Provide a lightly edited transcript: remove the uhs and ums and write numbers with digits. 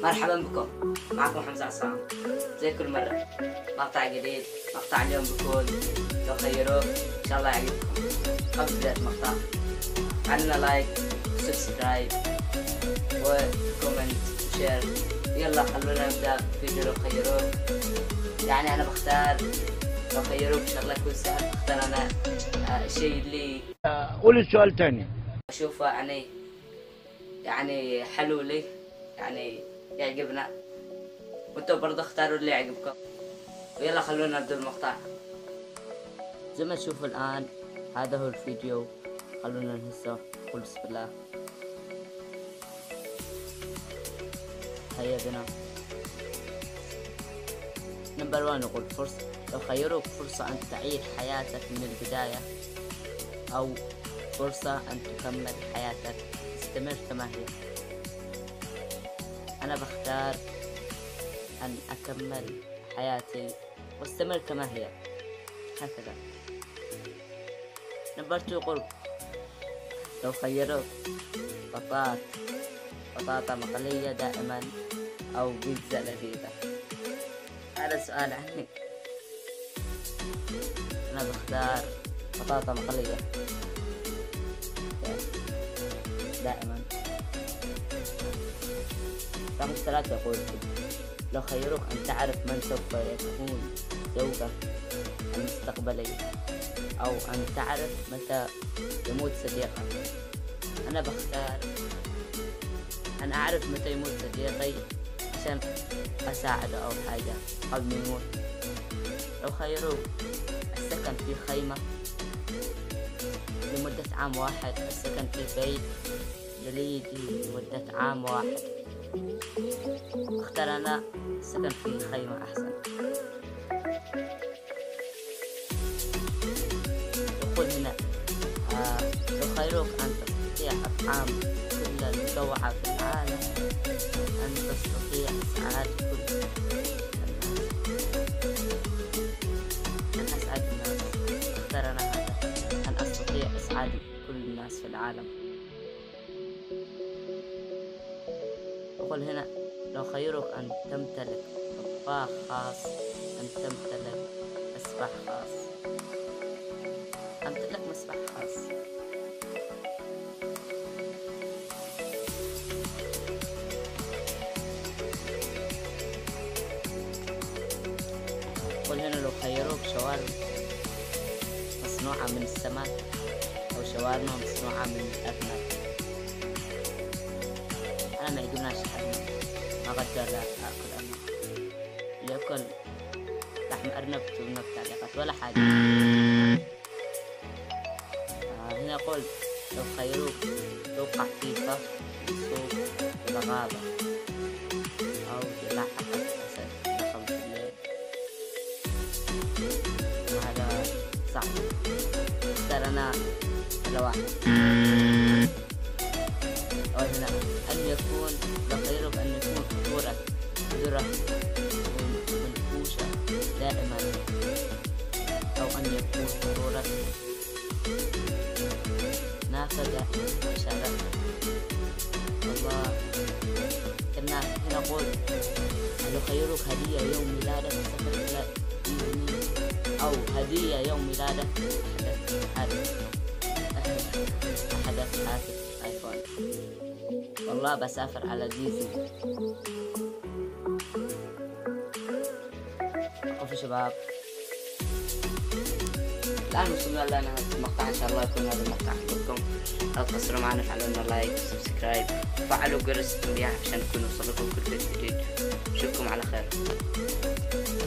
مرحبا بكم، معكم حمزة عصام. زي كل مرة مقطع جديد. مقطع اليوم بيكون لو خيروك، إن شاء الله يعجبكم. قبل بداية المقطع عندنا لايك وسبسكرايب وكومنت وشير. يلا خلونا نبدأ فيديو لو خيروك. يعني أنا بختار لو خيروك إن شاء الله يكون سهل. بختار أنا الشيء اللي قول السؤال تاني. أشوفه يعني حلو لي، يعني يعجبنا، وانتوا برضه اختاروا اللي يعجبكم. ويلا خلونا نبدأ المقطع. زي ما تشوفوا الآن هذا هو الفيديو. خلونا نهزه. قول بسم الله. هيا بنا. نمبر 1 يقول فرصة. لو خيروك فرصة أن تعيد حياتك من البداية أو فرصة أن تكمل حياتك استمر كما هي. أنا بختار أن أكمل حياتي واستمر كما هي هكذا. نمبر 2 يقول لو خيروك بطاطا مقلية دائما أو بيتزا لذيذة. هذا سؤال عني. أنا بختار بطاطا مقلية دائما. رقم 3 يقول لو خيروك أن تعرف من سوف يكون زوجك المستقبلي أو أن تعرف متى يموت صديقك. أنا بختار أن أعرف متى يموت صديقي عشان أساعده أو حاجة قبل ما يموت. لو خيروك السكن في خيمة لمدة عام واحد، السكن في بيت جليدي لمدة عام واحد، اختار أنا السكن في خيمة أحسن. يقول هنا لو خيروك أن تستطيع أفهام كل المجوعة في العالم، أن تستطيع إسعاد كل أن أسعد الناس. اختار أنا هذا، أن أستطيع إسعاد كل الناس في العالم. يقول هنا لو خيروك أن تمتلك طباخ خاص أن تمتلك مسبح خاص. أمتلك مسبح خاص. يقول هنا لو خيروك شاورما مصنوعة من السمك أو شاورما مصنوعة من الأرنب. أنا ما يعجبناش الأرنب، ما أقدر أكل أرنب. اللي يأكل لحم أرنب تكتبوا بالتعليقات ولا حاجة. هنا يقول لو خيروك توقع في فخ سوق الغابة أو تلاحق أسد دخل في الليل. وهذا صعب. اختار أنا على واحد. أو هنا أن يكون لو خيروك أن يكون فطورك ذرة منفوشة دائما أو أن يكون فطورك نافذة شارع. والله كنا هنا نقول لو خيروك هدية يوم ميلادك سفر إلى ديزني أو هدية يوم ميلادك حدث هاتف آيفون. والله بسافر على ديزني. وفي شباب الآن وصلنا لنهاية المقطع. إن شاء الله يكون هذا المقطع عجبكم. لا تقصروا معنا، فعلوا لنا لايك وسبسكرايب وفعلوا جرس التنبيهات عشان يكون يوصلكم كل فيديو جديد. نشوفكم على خير.